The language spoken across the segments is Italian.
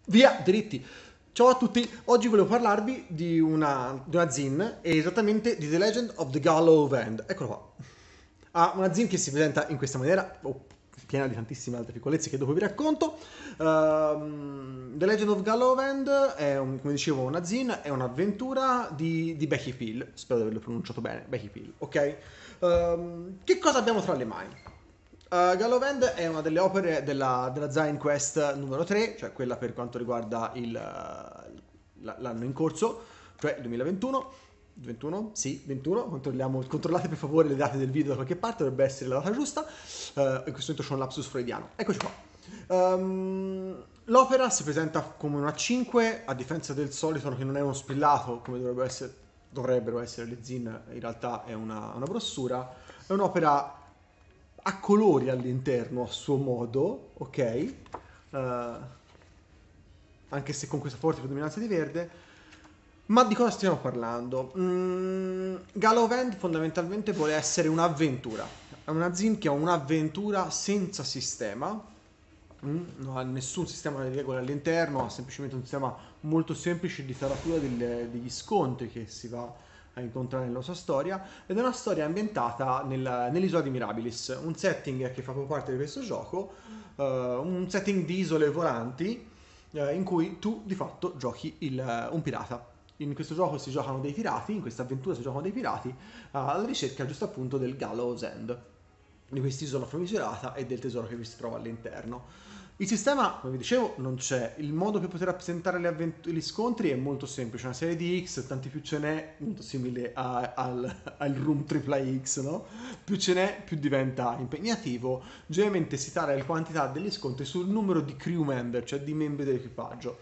Via, dritti! Ciao a tutti, oggi volevo parlarvi di una zin, e esattamente di The Legend of the Gallow Band. Eccolo qua. Ha una zin che si presenta in questa maniera, piena di tantissime altre piccolezze che dopo vi racconto. The Legend of Gallow Band è, come dicevo, una zin, è un'avventura di Becky Peel. Spero di averlo pronunciato bene, Becky Peel, ok? Che cosa abbiamo tra le mani? Gallowland è una delle opere della Zion Quest numero 3, cioè quella per quanto riguarda l'anno in corso, cioè il 2021. 21? Sì, 21. Controllate per favore le date del video da qualche parte, dovrebbe essere la data giusta. In questo momento c'è un lapsus freudiano. Eccoci qua. L'opera si presenta come una 5, a differenza del solito che non è uno spillato come dovrebbero essere le zin, in realtà è una brossura. È un'opera a colori all'interno a suo modo, ok? Anche se con questa forte predominanza di verde. Ma di cosa stiamo parlando? Gallowland fondamentalmente vuole essere un'avventura. È una zin che ha un'avventura senza sistema. Non ha nessun sistema di regole all'interno, ha semplicemente un sistema molto semplice di taratura degli scontri che si va a incontrare nella sua storia, ed è una storia ambientata nell'isola di Mirabilis, un setting che fa proprio parte di questo gioco, un setting di isole volanti in cui tu di fatto giochi un pirata. In questo gioco si giocano dei pirati, in questa avventura si giocano dei pirati alla ricerca giusto appunto del Gallows End, di quest'isola famigerata e del tesoro che vi si trova all'interno. Il sistema, come vi dicevo, non c'è. Il modo per poter rappresentare gli scontri è molto semplice. Una serie di X, tanti più ce n'è, molto simile al Room XXX, no? Più ce n'è, più diventa impegnativo. Generalmente si tara la quantità degli scontri sul numero di crew member, cioè di membri dell'equipaggio.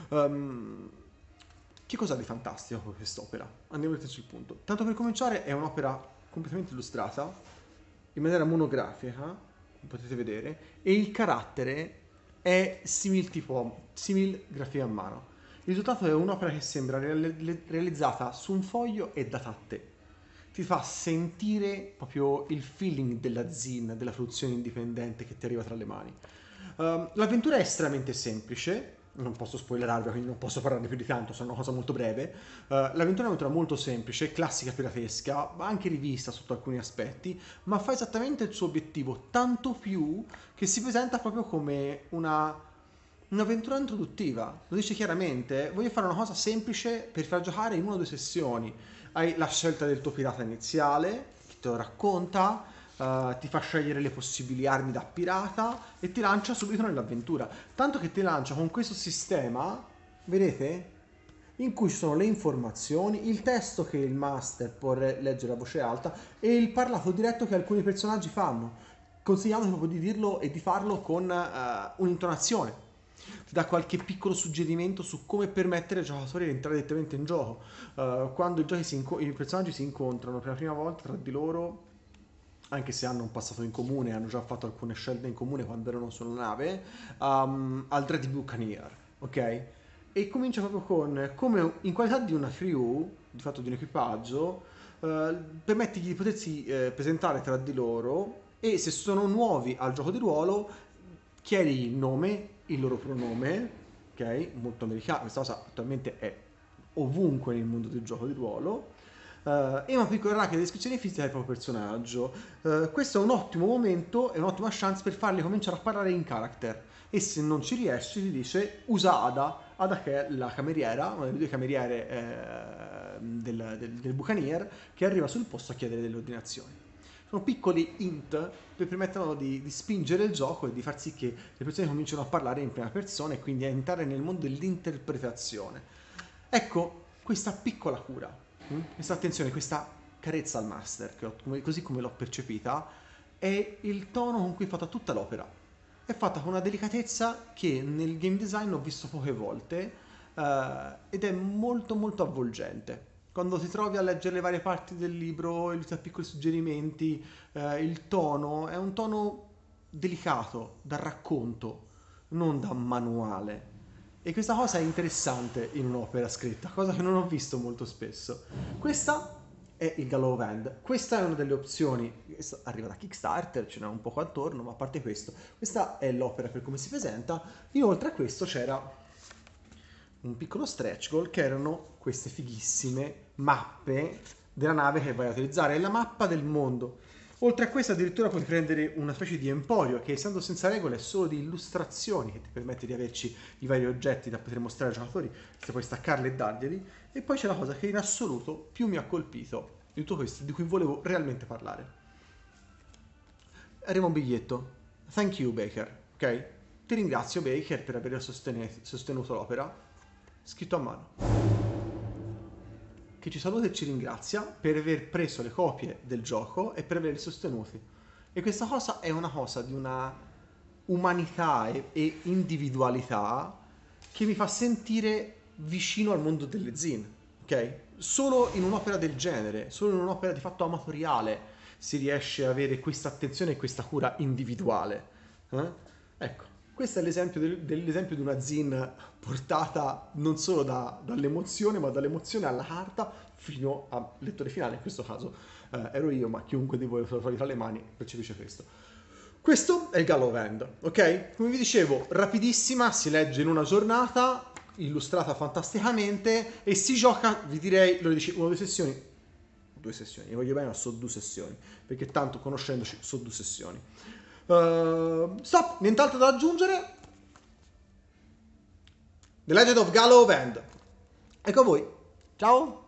Che cosa ha di fantastico con quest'opera? Andiamo diretto sul punto. Tanto per cominciare, è un'opera completamente illustrata, in maniera monografica, come potete vedere, e il carattere è simil grafia a mano. Il risultato è un'opera che sembra realizzata su un foglio e data a te. Ti fa sentire proprio il feeling della zin, della produzione indipendente che ti arriva tra le mani. L'avventura è estremamente semplice, non posso spoilerarvi, quindi non posso parlarne più di tanto, sono una cosa molto breve. L'avventura è un'avventura molto semplice, classica piratesca, anche rivista sotto alcuni aspetti, ma fa esattamente il suo obiettivo, tanto più che si presenta proprio come un'avventura introduttiva. Lo dice chiaramente, voglio fare una cosa semplice per far giocare in una o due sessioni. Hai la scelta del tuo pirata iniziale, che te lo racconta, ti fa scegliere le possibili armi da pirata e ti lancia subito nell'avventura. Tanto che ti lancia con questo sistema, vedete? In cui ci sono le informazioni, il testo che il master può leggere a voce alta e il parlato diretto che alcuni personaggi fanno, consigliando proprio di dirlo e di farlo con un'intonazione. Ti dà qualche piccolo suggerimento su come permettere ai giocatori di entrare direttamente in gioco. Quando i personaggi si incontrano per la prima volta tra di loro, anche se hanno un passato in comune, hanno già fatto alcune scelte in comune quando erano sulla nave, al Dread Buccaneer, ok? E comincia proprio con come in qualità di una crew, di fatto di un equipaggio, permettigli di potersi presentare tra di loro, e se sono nuovi al gioco di ruolo, chiedi il nome, il loro pronome, ok? Molto americano, questa cosa attualmente è ovunque nel mondo del gioco di ruolo, e una piccola racket di descrizione fisica del proprio personaggio. Questo è un ottimo momento, è un'ottima chance per farli cominciare a parlare in character. E se non ci riesci, ti dice usa Ada che è la cameriera, una delle due cameriere del Buccaneer, che arriva sul posto a chiedere delle ordinazioni. Sono piccoli hint che permettono di spingere il gioco e di far sì che le persone cominciano a parlare in prima persona e quindi a entrare nel mondo dell'interpretazione. Ecco, questa piccola cura, questa attenzione, questa carezza al master, così come l'ho percepita, è il tono con cui è fatta tutta l'opera. È fatta con una delicatezza che nel game design ho visto poche volte, ed è molto molto avvolgente. Quando ti trovi a leggere le varie parti del libro, i piccoli suggerimenti, il tono è un tono delicato, da racconto, non da manuale. E questa cosa è interessante in un'opera scritta, cosa che non ho visto molto spesso. Questa è il Gallow Band. Questa è una delle opzioni, arriva da Kickstarter, ce n'è un po' attorno, ma a parte questo, questa è l'opera per come si presenta. Inoltre a questo c'era un piccolo stretch goal che erano queste fighissime mappe della nave che vai a utilizzare. È la mappa del mondo. Oltre a questo addirittura puoi prendere una specie di emporio che, essendo senza regole, è solo di illustrazioni, che ti permette di averci i vari oggetti da poter mostrare ai giocatori, se puoi staccarli e darglieli. E poi c'è la cosa che in assoluto più mi ha colpito di tutto questo, di cui volevo realmente parlare. Arriva un biglietto. Thank you, Baker. Ok? Ti ringrazio, Baker, per aver sostenuto l'opera. Scritto a mano. Che ci saluta e ci ringrazia per aver preso le copie del gioco e per averli sostenuti. E questa cosa è una cosa di una umanità e individualità che mi fa sentire vicino al mondo delle zine, ok? Solo in un'opera del genere, solo in un'opera di fatto amatoriale si riesce a avere questa attenzione e questa cura individuale. Ecco, questo è l'esempio dell'esempio di una zine portata non solo dall'emozione, ma dall'emozione alla carta fino al lettore finale. In questo caso ero io, ma chiunque di voi lo trovi tra le mani percepisce questo. Questo è il Gallo End, ok? Come vi dicevo, rapidissima, si legge in una giornata, illustrata fantasticamente e si gioca, vi direi, lo dici, una o due sessioni. Due sessioni, io voglio bene, ma sono 2 sessioni, perché tanto conoscendoci sono 2 sessioni. Stop, nient'altro da aggiungere. The Legend of Gallo End. Ecco a voi. Ciao.